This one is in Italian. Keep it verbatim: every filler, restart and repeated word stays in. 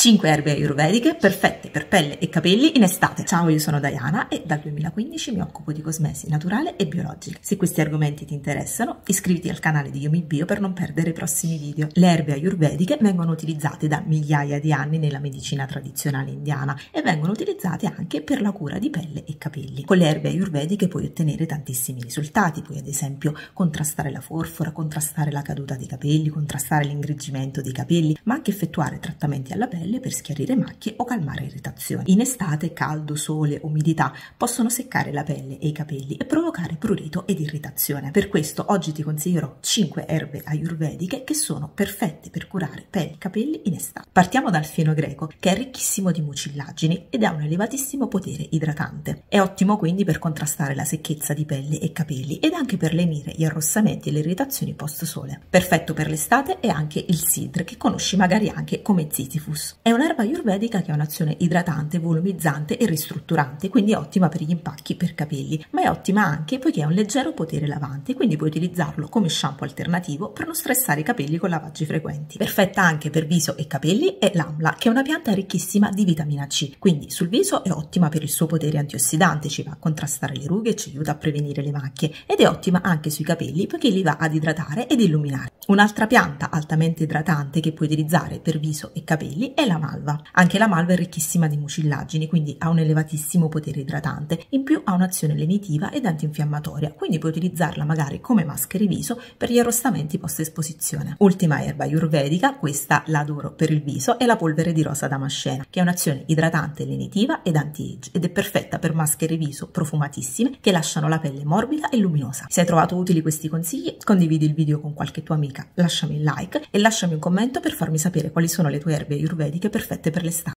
cinque erbe ayurvediche perfette per pelle e capelli in estate. Ciao, io sono Diana e dal duemilaquindici mi occupo di cosmesi naturale e biologica. Se questi argomenti ti interessano, iscriviti al canale di Yomi Bio per non perdere i prossimi video. Le erbe ayurvediche vengono utilizzate da migliaia di anni nella medicina tradizionale indiana e vengono utilizzate anche per la cura di pelle e capelli. Con le erbe ayurvediche puoi ottenere tantissimi risultati, puoi ad esempio contrastare la forfora, contrastare la caduta dei capelli, contrastare l'ingrigimento dei capelli, ma anche effettuare trattamenti alla pelle per schiarire macchie o calmare irritazioni. In estate caldo, sole, umidità possono seccare la pelle e i capelli e provocare prurito ed irritazione. Per questo oggi ti consiglierò cinque erbe ayurvediche che sono perfette per curare pelle e capelli in estate. Partiamo dal fieno greco, che è ricchissimo di mucillagini ed ha un elevatissimo potere idratante. È ottimo quindi per contrastare la secchezza di pelle e capelli ed anche per lenire gli arrossamenti e le irritazioni post sole. Perfetto per l'estate è anche il sidr, che conosci magari anche come Ziziphus. È un'erba ayurvedica che ha un'azione idratante, volumizzante e ristrutturante, quindi è ottima per gli impacchi per capelli, ma è ottima anche poiché ha un leggero potere lavante, quindi puoi utilizzarlo come shampoo alternativo per non stressare i capelli con lavaggi frequenti. Perfetta anche per viso e capelli è l'amla, che è una pianta ricchissima di vitamina C, quindi sul viso è ottima per il suo potere antiossidante, ci va a contrastare le rughe e ci aiuta a prevenire le macchie, ed è ottima anche sui capelli poiché li va ad idratare ed illuminare. Un'altra pianta altamente idratante che puoi utilizzare per viso e capelli è la malva. Anche la malva è ricchissima di mucillagini, quindi ha un elevatissimo potere idratante, in più ha un'azione lenitiva ed antinfiammatoria, quindi puoi utilizzarla magari come maschera viso per gli arrossamenti post esposizione. Ultima erba ayurvedica, questa la adoro per il viso, è la polvere di rosa damascena, che ha un'azione idratante, lenitiva ed anti-age ed è perfetta per maschere viso profumatissime che lasciano la pelle morbida e luminosa. Se hai trovato utili questi consigli, condividi il video con qualche tua amica, lasciami un like e lasciami un commento per farmi sapere quali sono le tue erbe ayurvediche perfette per l'estate.